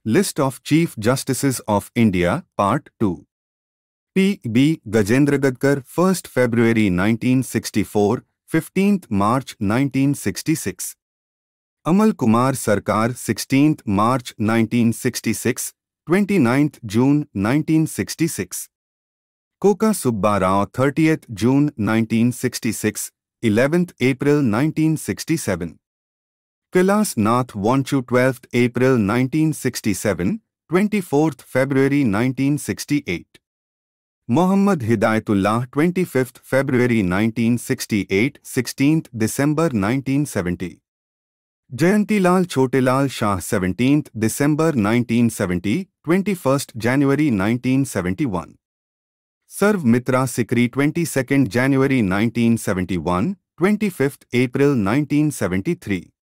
List of Chief Justices of India, Part 2. P.B. Gajendragadkar, 1st February 1964, 15th March 1966. Amal Kumar Sarkar, 16th March 1966, 29th June 1966. Koka Subba, 30th June 1966, 11th April 1967. Kailas Nath Wanchu, 12th April 1967, 24th February 1968. Muhammad Hidayatullah, 25th February 1968, 16th December 1970. Jayantilal Chotelal Shah, 17th December 1970, 21st January 1971. Sarv Mitra Sikri, 22nd January 1971, 25th April 1973.